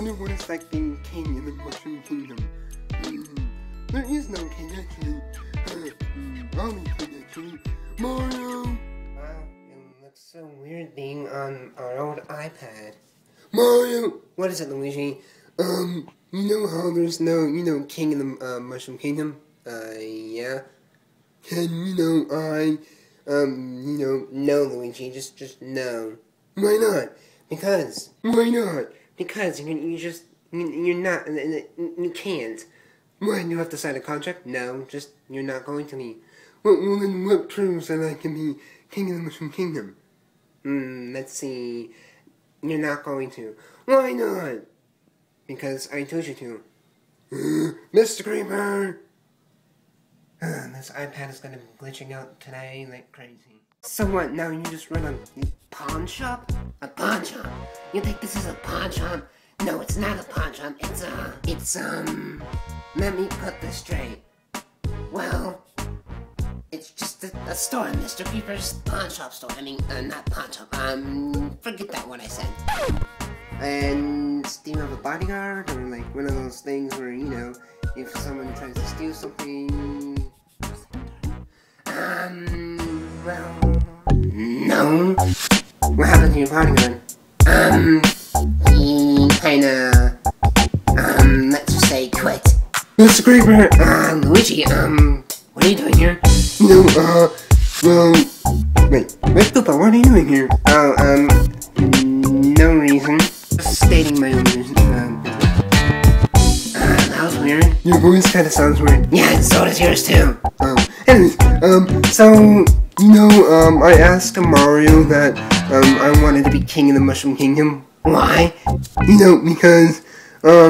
wonder what it's like being king in the Mushroom Kingdom. There is no king, actually. I'm the king, actually. Mario! Wow, it looks so weird being on our old iPad. Mario! What is it, Luigi? You know how there's no, king in the, Mushroom Kingdom? Yeah. Can, No, Luigi, just no. why not? Because Why not? you're not, you can't. What? You have to sign a contract? No, you're not going to be. Well, then what proves that I can be king of the Mushroom Kingdom? Let's see. You're not going to. Why not? Because I told you to. Mr. Creeper! This iPad is gonna be glitching out today like crazy. So what, now you just run a pawn shop? A pawn shop? You think this is a pawn shop? No, it's not a pawn shop. Let me put this straight. Well, it's just a store, Mr. Creeper's pawn shop store. I mean, not pawn shop. Forget that what I said. And do you have a bodyguard? Or like one of those things where, if someone tries to steal something... well... No. What happened to your bodyguard? He kinda... let's just say quit. Mr. Creeper! Luigi, what are you doing here? Wait, Koopa, what are you doing here? Oh, no reason. Just stating my own reason. That was weird. Your voice kinda sounds weird. Yeah, so does yours too. Anyways, I asked Mario that, I wanted to be king of the Mushroom Kingdom. Why? Because, there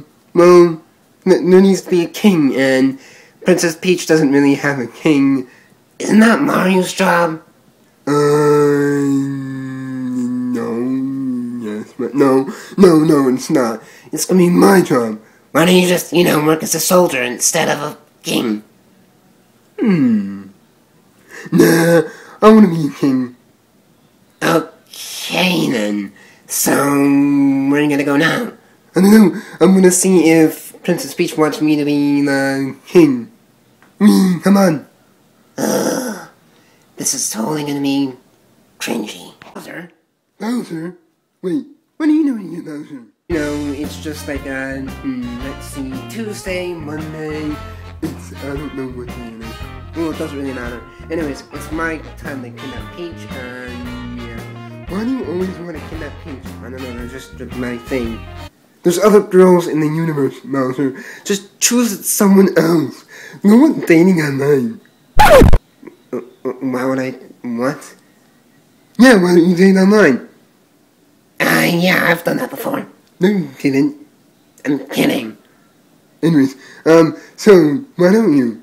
needs to be a king, and Princess Peach doesn't really have a king. Isn't that Mario's job? No, yes, but no, it's not. It's gonna be my job. Why don't you just, work as a soldier instead of a king? Nah, I wanna be a king. Okay then. So, where are you gonna go now? I don't know, I'm gonna see if Princess Peach wants me to be the king. Come on. This is totally gonna be cringy. Bowser? Bowser? Wait, what are you doing here, Bowser? It's just like, let's see, Tuesday, Monday. I don't know what day it is. Well, it doesn't really matter. Anyways, it's my time to kidnap Peach, and yeah. Why do you always want to kidnap Peach? I don't know, that's just my thing. There's other girls in the universe, Bowser. Just choose someone else. No one's dating online. Why would I... what? Yeah, why don't you date online? Yeah, I've done that before. No, you didn't. I'm kidding. Anyways, so, why don't you?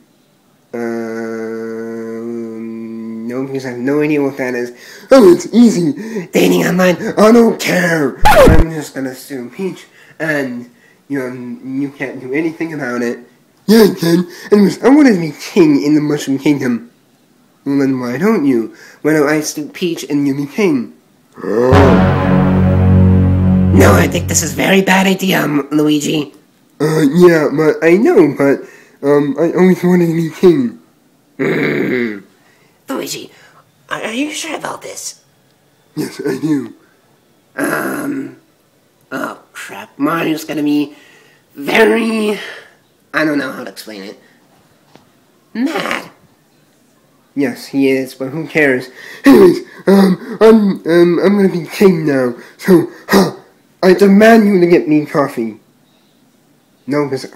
No, because I have no idea what that is. Oh, it's easy. Dating online? I don't care. I'm just gonna sue Peach, and, you can't do anything about it. Yeah, I can. Anyways, I want to be king in the Mushroom Kingdom. Well, then why don't you? Why don't I sue Peach and you be king? No, I think this is a very bad idea, Luigi. Yeah, but I know, but, I always wanted to be king. Luigi, are you sure about this? Yes, I do. Oh crap, Mario's gonna be very... I don't know how to explain it. Mad. Yes, he is, but who cares? Anyways, I'm gonna be king now, so, I demand you to get me coffee. No, because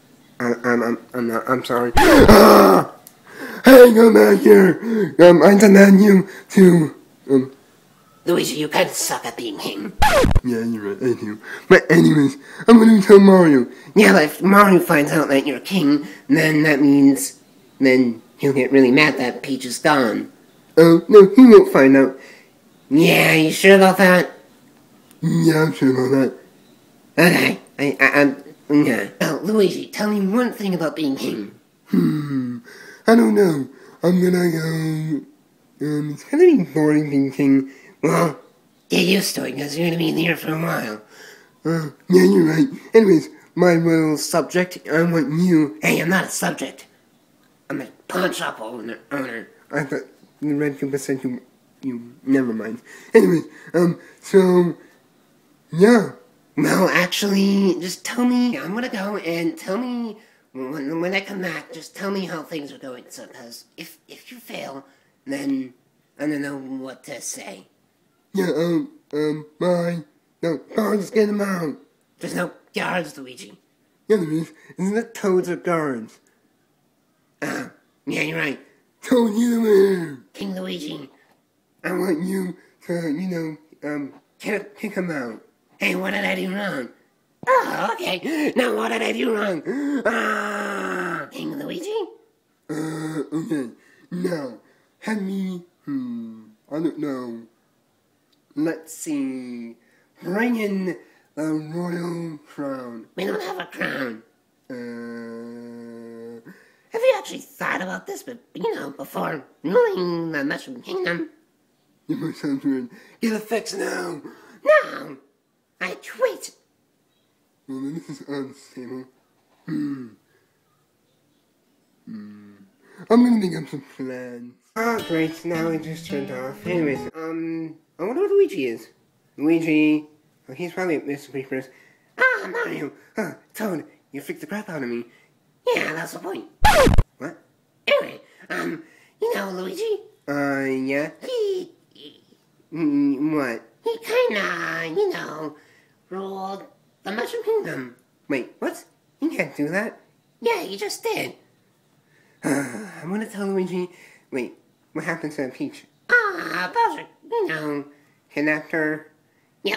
I'm sorry. Hey, come back here! I demand you to, Luigi, you kinda suck at being king. Yeah, you're right, I do. But anyways, I'm gonna tell Mario. Yeah, but if Mario finds out that you're king, then that means... then he'll get really mad that Peach is gone. Oh, no, he won't find out. Yeah, you sure about that? Yeah, I'm sure about that. Okay, yeah. Now, Luigi, tell me one thing about being king. I don't know. I'm gonna go... it's gonna be boring being king. Well, get used to it, because you're gonna be there for a while. Yeah, you're right. Anyways, my little subject, I want you... Hey, I'm not a subject. I'm a pawn shop owner. I thought the Red Koopa said you... Never mind. Anyways, so... Yeah. Well, actually, just tell me, I'm gonna go and tell me, when I come back, just tell me how things are going, so, because if you fail, then I don't know what to say. Yeah, bye. No, guards, get him out. There's no guards, Luigi. Yeah, there is. Isn't it Toads or guards? Yeah, you're right. Toad, you there. King Luigi. I want you to, kick him out. Hey, what did I do wrong? Oh, okay. Now what did I do wrong? King Luigi? Okay. Now, have me, I don't know. Let's see. Bring in the royal crown. We don't have a crown. Have you actually thought about this, before ruling the Mushroom Kingdom? You must sound weird. Get a fix now. No! I quit. Well, then this is unstable. I'm gonna make up some plans. Oh, great. Now it just turned off. Anyways, I wonder where Luigi is. Luigi. Oh, he's probably at Mr. Creeper's. Ah, Mario. Toad, you freaked the crap out of me. Yeah, that's the point. What? Anyway, Luigi? Yeah? What? He kinda, ruled the Mushroom Kingdom. Wait, what? You can't do that. Yeah, he just did. I'm gonna tell Luigi. Wait, what happened to Peach? Bowser, Kidnapped her? Yep.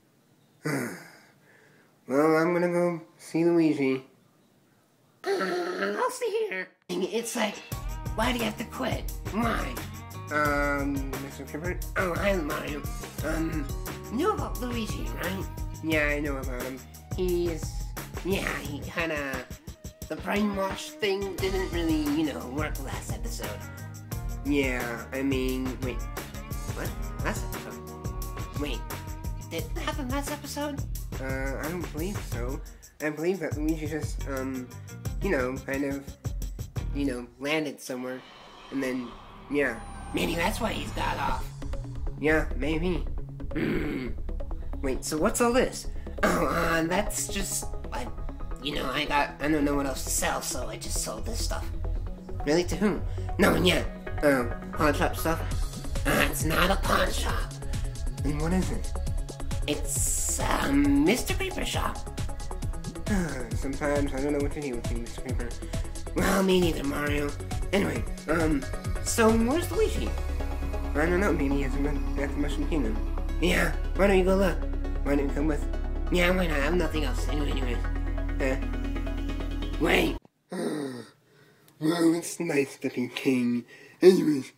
Well, I'm gonna go see Luigi. I'll stay here. It's like, why do you have to quit? Why? Mr. Creeper? Oh, hi, Mario. You know about Luigi, right? Yeah, I know about him. He kinda... The brainwash thing didn't really, work last episode. Yeah, I mean, wait. What? Last episode? Wait, did it happen last episode? I don't believe so. I believe that Luigi just, kind of, landed somewhere. And then, yeah. Maybe that's why he's got off. Yeah, maybe. Wait, so what's all this? Oh, that's just, I don't know what else to sell, so I just sold this stuff. Really? To whom? No one yet. Pawn shop stuff? It's not a pawn shop. Then what is it? It's, Mr. Creeper shop. Sometimes I don't know what to do with you, Mr. Creeper. Well, me neither, Mario. Anyway, so where's Luigi? I don't know, maybe he's at the Mushroom Kingdom. Yeah, why don't you go look? Why don't you come with? Yeah, why not? I have nothing else. Anyway. Wait. Well, it's nice to be king. Anyways,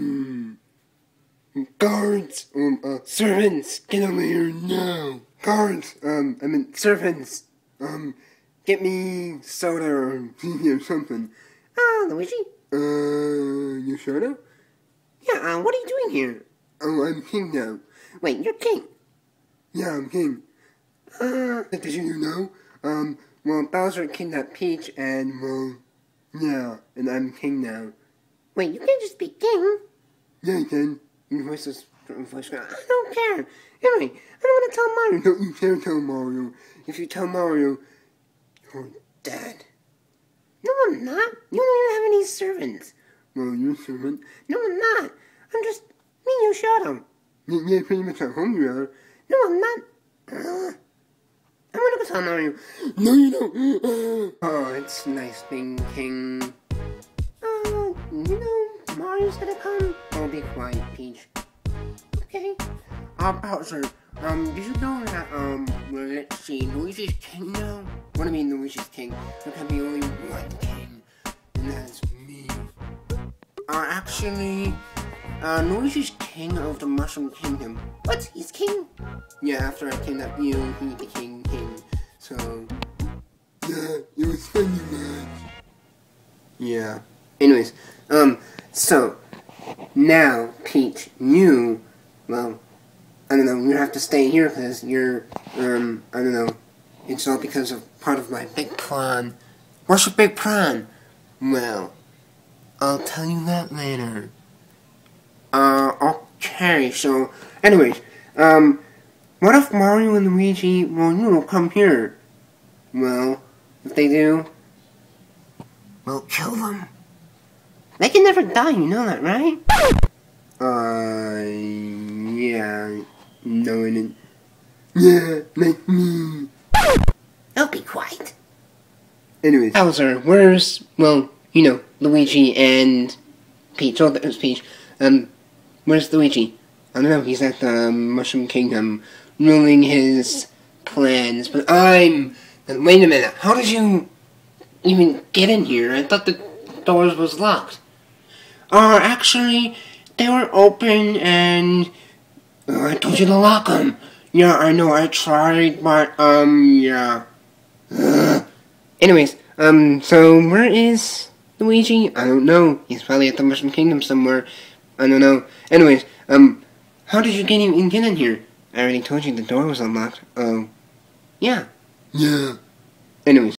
guards, servants, get over here now. Guards, servants, get me soda or tea or something. Luigi? You soda? Yeah, what are you doing here? Oh, I'm king now. Wait, you're king? Yeah, I'm king. Did you know? Well, Bowser kidnapped Peach and, well, yeah, and I'm king now. Wait, you can't just be king. Yeah, you can. Your voice is I don't care. Anyway, I don't want to tell Mario. No, you can't tell Mario. If you tell Mario, you're dead. No, I'm not. You don't even have any servants. Well, you're a servant. No, I'm not. I'm just... you shot him. Yeah, pretty much at home you are. No, I'm not. I'm gonna go tell Mario. No, you don't. Oh, it's nice being king. Mario's gonna come. Oh, be quiet, Peach. Okay. Bowser, did you know that, well, let's see, Luigi's king now? What do you mean Luigi's king? There can be only one king, and that's me. Actually, Luigi's king of the Mushroom Kingdom. What? He's king? Yeah, after I kidnapped you, he became king. So, yeah, it was funny, man. Yeah. Anyways, so, now, Peach, well, I don't know, you have to stay here because you're I don't know. It's all because of part of my big plan. What's your big plan? Well, I'll tell you that later. Okay, so, anyways, what if Mario and Luigi, will come here? Well, if they do, we'll kill them. They can never die, you know that, right? Yeah, no, I didn't. Yeah, like me. Don't be quiet. Anyways. Bowser, where's, Luigi and Peach. Oh, that was Peach. Where's Luigi? I don't know, he's at the Mushroom Kingdom, ruling his plans, but wait a minute, how did you even get in here? I thought the doors was locked. Actually, they were open and I told you to lock them. Yeah, I know, I tried, but, yeah. Anyways, so where is Luigi? I don't know. He's probably at the Mushroom Kingdom somewhere. I don't know. Anyways, how did you get in here? I already told you the door was unlocked. Oh. Yeah. Yeah. Anyways,